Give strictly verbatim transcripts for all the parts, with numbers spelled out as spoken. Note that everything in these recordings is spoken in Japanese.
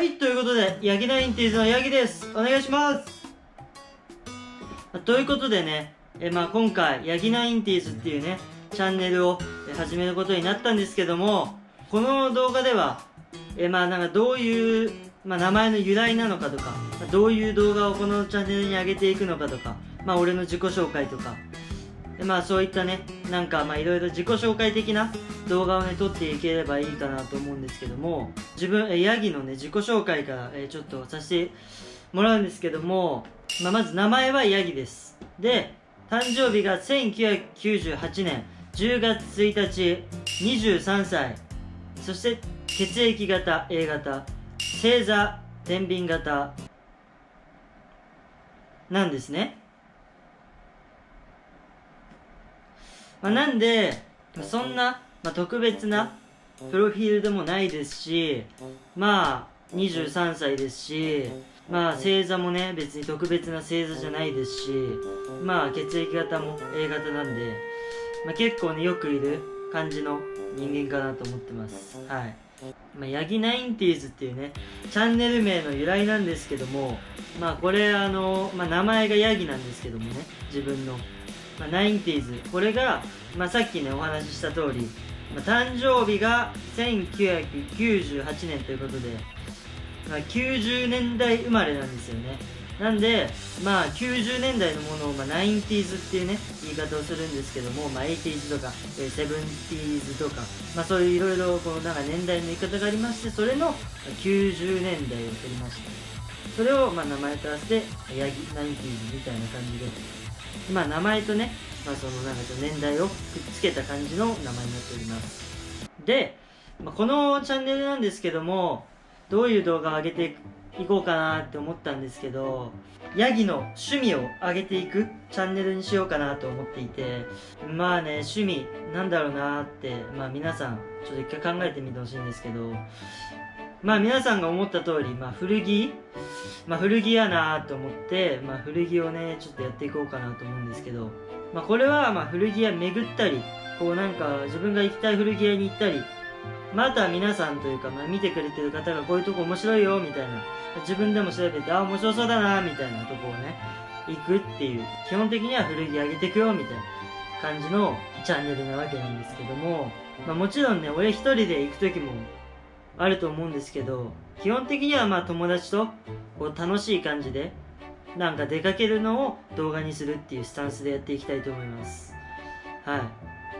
はい、ということで、ヤギナインティーズのヤギです。お願いします。ということでね、えまあ今回、ヤギナインティーズっていうね、チャンネルを始めることになったんですけども、この動画では、えまあなんかどういう、まあ、名前の由来なのかとか、どういう動画をこのチャンネルに上げていくのかとか、まあ俺の自己紹介とか、でまあそういったね、なんかまあいろいろ自己紹介的な動画をね、撮っていければいいかなと思うんですけども、自分、えヤギのね、自己紹介から、えちょっとさせてもらうんですけども、まあまず名前はヤギです。で、誕生日がせんきゅうひゃくきゅうじゅうはちねんじゅうがつついたち、にじゅうさんさい、そして血液型 A 型、星座天秤型なんですね。まあ、なんでそんな、まあ、特別なプロフィールでもないですし、まあにじゅうさんさいですし、まあ星座もね別に特別な星座じゃないですし、まあ血液型も A 型なんで、まあ、結構ねよくいる感じの人間かなと思ってます。はい。まあ、ヤギナインティーズっていうねチャンネル名の由来なんですけども、まあこれあの、まあ、名前がヤギなんですけどもね、自分の、まあ、ナインティーズ、これが、まあ、さっきねお話しした通り、まあ、誕生日がせんきゅうひゃくきゅうじゅうはちねんということで、まあ、きゅうじゅうねんだい生まれなんですよね。なんでまあきゅうじゅうねんだいのものを、まあ、ナインティーズっていうね言い方をするんですけども、まあ、エイティーズとか、えー、セブンティーズとか、まあ、そういういろいろこうなんか年代の言い方がありまして、それのきゅうじゅうねんだいを取りまして、それをまあ名前と合わせてヤギナインティーズみたいな感じで、まあ名前とね、まあ、そのなんか年代をくっつけた感じの名前になっております。で、まあ、このチャンネルなんですけども、どういう動画を上げていこうかなって思ったんですけど、ヤギの趣味を上げていくチャンネルにしようかなと思っていて、まあね、趣味なんだろうなって、まあ皆さんちょっと一回考えてみてほしいんですけど、まあ皆さんが思った通り、まあ古着まあ古着やなと思って、まあ古着をね、ちょっとやっていこうかなと思うんですけど、まあこれはまあ古着屋巡ったり、こうなんか自分が行きたい古着屋に行ったり、まあ、あとは皆さんというか、まあ、見てくれてる方がこういうとこ面白いよみたいな、自分でも調べて、あ、面白そうだなみたいなとこをね行くっていう、基本的には古着上げていくよみたいな感じのチャンネルなわけなんですけども、まあ、もちろんね俺一人で行く時もあると思うんですけど、基本的にはまあ友達とこう楽しい感じでなんか出かけるのを動画にするっていうスタンスでやっていきたいと思います。はい。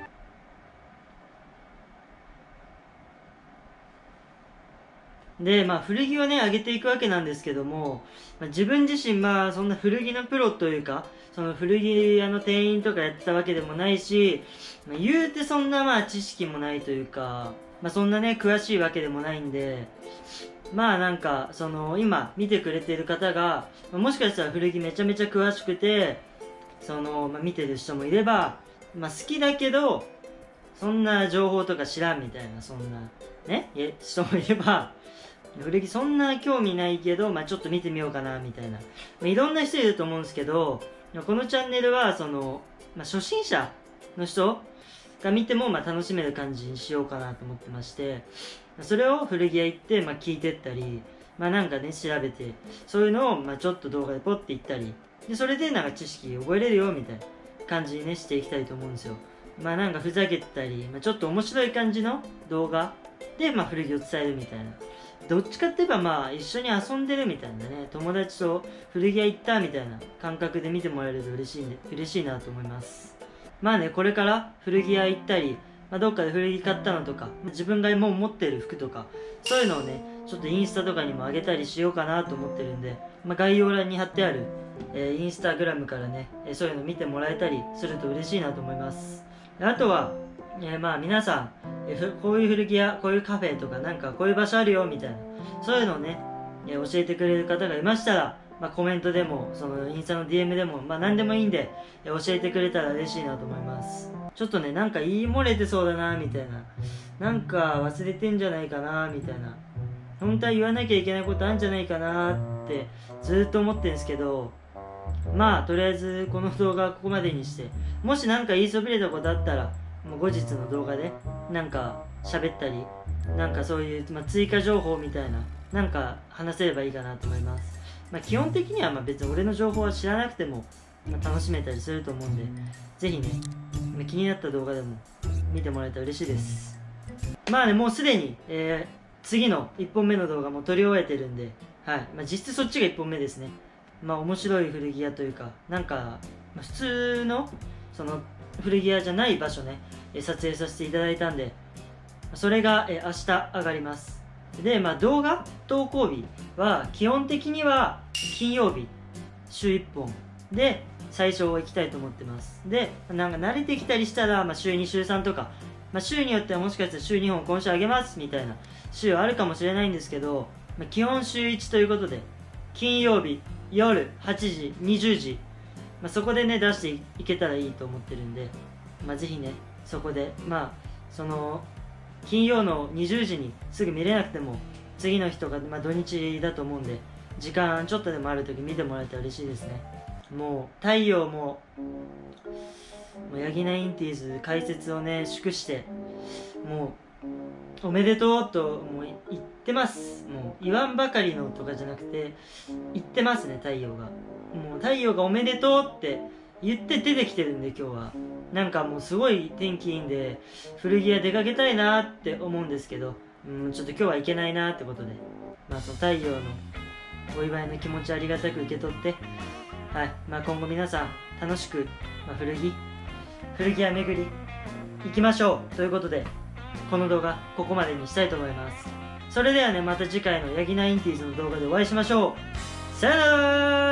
で、まあ、古着をね、上げていくわけなんですけども、まあ、自分自身、まあ、そんな古着のプロというか、その古着屋の店員とかやってたわけでもないし、まあ、言うてそんなまあ知識もないというか、まあ、そんなね、詳しいわけでもないんで、まあなんか、その、今見てくれている方が、まあ、もしかしたら古着めちゃめちゃ詳しくて、その、まあ、見てる人もいれば、まあ好きだけど、そんな情報とか知らんみたいな、そんな、ね、人もいれば、古着そんな興味ないけど、まあ、ちょっと見てみようかなみたいな、まあ、いろんな人いると思うんですけど、このチャンネルはその、まあ、初心者の人が見てもまあ楽しめる感じにしようかなと思ってまして、それを古着屋行ってまあ聞いてったり、まあなんかね調べて、そういうのをまあちょっと動画でポッて言ったりで、それでなんか知識覚えれるよみたいな感じにねしていきたいと思うんですよ。まあなんかふざけてたり、まあ、ちょっと面白い感じの動画でまあ古着を伝えるみたいな、どっちかって言えばまあ一緒に遊んでるみたいなね、友達と古着屋行ったみたいな感覚で見てもらえると嬉しい、ね、嬉しいなと思います。まあね、これから古着屋行ったり、まあ、どっかで古着買ったのとか、自分がもう持ってる服とか、そういうのをねちょっとインスタとかにも上げたりしようかなと思ってるんで、まあ、概要欄に貼ってある、えー、インスタグラムからね、えー、そういうの見てもらえたりすると嬉しいなと思います。あとは、えー、まあ皆さん、えー、こういう古着屋、こういうカフェとかなんかこういう場所あるよみたいな、そういうのをね、えー、教えてくれる方がいましたら、まあ、コメントでもそのインスタの ディーエム でも、まあ、何でもいいんで、えー、教えてくれたら嬉しいなと思います。ちょっとねなんか言い漏れてそうだなみたいな、なんか忘れてんじゃないかなみたいな、本当は言わなきゃいけないことあるんじゃないかなってずっと思ってるんですけど、まあとりあえずこの動画はここまでにして、もし何か言いそびれたことあったらもう後日の動画でなんか喋ったり、なんかそういう、まあ、追加情報みたいななんか話せればいいかなと思います。まあ、基本的にはまあ別に俺の情報は知らなくても、まあ、楽しめたりすると思うんで、ぜひね、まあ、気になった動画でも見てもらえたら嬉しいです。まあね、もうすでに、えー、次のいっぽんめの動画も撮り終えてるんで、はい、まあ、実質そっちがいっぽんめですね。まあ面白い古着屋というか、なんか、まあ、普通のその古着屋じゃない場所ね、撮影させていただいたんで、それがえ明日上がります。で、まあ、動画投稿日は基本的には金曜日週いっぽんで最初行きたいと思ってます。で、なんか慣れてきたりしたら、まあ、週に週さんとか、まあ、週によってはもしかしたら週にほん今週あげますみたいな週はあるかもしれないんですけど、まあ、基本週いちということで金曜日夜はちじにじゅうじ、まあ、そこでね出していけたらいいと思ってるんで、まあ、ぜひねそこでまあその金曜のにじゅうじにすぐ見れなくても次の日とか、まあ、土日だと思うんで時間ちょっとでもある時見てもらえたら嬉しいですね。もう太陽ももうヤギナインティーズ解説をね祝してもうおめでとうともう言ってます。もう言わんばかりのとかじゃなくて言ってますね。太陽がもう太陽がおめでとうって言って出てきてるんで今日はなんかもうすごい天気いいんで古着屋出かけたいなって思うんですけど、うん、ちょっと今日は行けないなってことで、まあその太陽のお祝いの気持ちありがたく受け取って、はい、まあ今後皆さん楽しく、まあ、古着古着屋巡り行きましょうということで、この動画ここまでにしたいと思います。それではね、また次回のヤギナインティーズの動画でお会いしましょう。さよなら。